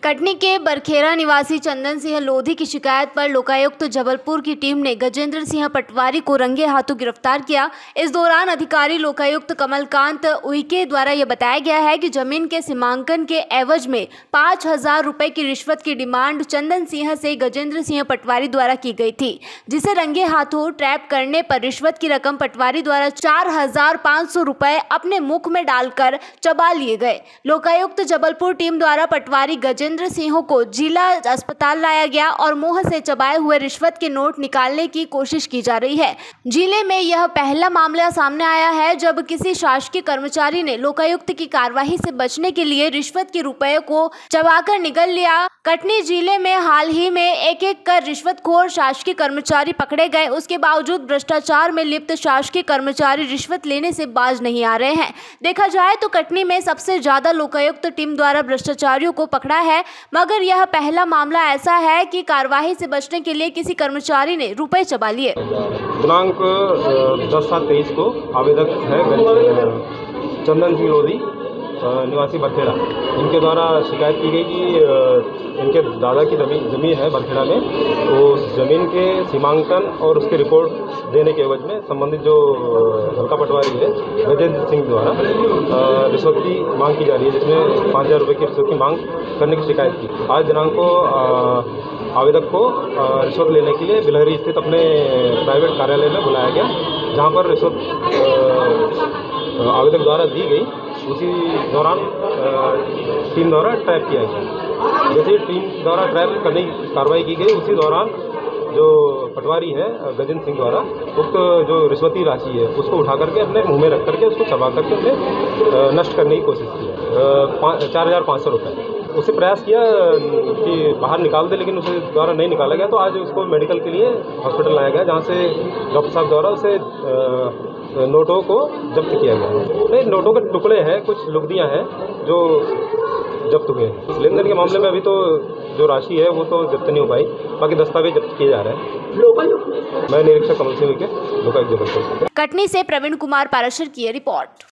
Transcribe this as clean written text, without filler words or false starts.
कटनी के बरखेरा निवासी चंदन सिंह लोधी की शिकायत पर लोकायुक्त जबलपुर की टीम ने गजेंद्र सिंह पटवारी को रंगे हाथों गिरफ्तार किया। इस दौरान अधिकारी लोकायुक्त कमलकांत उइके द्वारा यह बताया गया है कि जमीन के सीमांकन के एवज में 5,000 रुपए की रिश्वत की डिमांड चंदन सिंह से गजेंद्र सिंह पटवारी द्वारा की गई थी, जिसे रंगे हाथों ट्रैप करने पर रिश्वत की रकम पटवारी द्वारा 4,500 रुपए अपने मुख में डालकर चबा लिए गए। लोकायुक्त जबलपुर टीम द्वारा पटवारी गजेंद्र सिंह को जिला अस्पताल लाया गया और मुंह से चबाए हुए रिश्वत के नोट निकालने की कोशिश की जा रही है। जिले में यह पहला मामला सामने आया है जब किसी शासकीय कर्मचारी ने लोकायुक्त की कार्यवाही से बचने के लिए रिश्वत के रुपए को चबाकर निगल लिया। कटनी जिले में हाल ही में एक कर रिश्वतखोर शासकीय कर्मचारी पकड़े गए। उसके बावजूद भ्रष्टाचार में लिप्त शासकीय कर्मचारी रिश्वत लेने से बाज नहीं आ रहे हैं। देखा जाए तो कटनी में सबसे ज्यादा लोकायुक्त टीम द्वारा भ्रष्टाचारियों को पकड़ा है, मगर यह पहला मामला ऐसा है कि कार्यवाही से बचने के लिए किसी कर्मचारी ने रुपए चबा लिए। दिनांक 10/7/23 को आवेदक है चंदन सिंह लोधी निवासी बरखेड़ा, इनके द्वारा शिकायत की गई कि इनके दादा की ज़मीन है बरखेड़ा में, तो ज़मीन के सीमांकन और उसके रिपोर्ट देने के एवज में संबंधित जो हल्का पटवारी है गजेंद्र सिंह द्वारा रिश्वत की मांग की जा रही है, जिसमें 5,000 रुपये की रिश्वत की मांग करने की शिकायत की। आज दिनांक को आवेदक को रिश्वत लेने के लिए बिलहरी स्थित अपने प्राइवेट कार्यालय में बुलाया गया, जहां पर रिश्वत आवेदक द्वारा दी गई। उसी दौरान टीम द्वारा ट्रैप किया गया। जैसे टीम द्वारा ट्रैप करने की कार्रवाई की गई, उसी दौरान जो पटवारी है गजेंद्र सिंह द्वारा उक्त जो रिश्वती राशि है उसको उठा करके अपने मुंह में रख करके उसको चबा करके उसे नष्ट करने की कोशिश की है। 4,500 रुपये उसे प्रयास किया कि बाहर निकाल दे, लेकिन उसे द्वारा नहीं निकाला गया। तो आज उसको मेडिकल के लिए हॉस्पिटल लाया गया, जहाँ से डॉक्टर साहब द्वारा उसे नोटों को जब्त किया गया। नहीं, नोटों के टुकड़े हैं, कुछ लुगदियाँ हैं जो जब्त हुए हैं। लेन देन के मामले में अभी तो जो राशि है वो तो जब्त नहीं हो पाई, बाकी दस्तावेज जब्त किए जा रहे हैं। मैं निरीक्षक कमल सिंह के लोकायुक्त जबलपुर। कटनी से प्रवीण कुमार पाराशर की रिपोर्ट।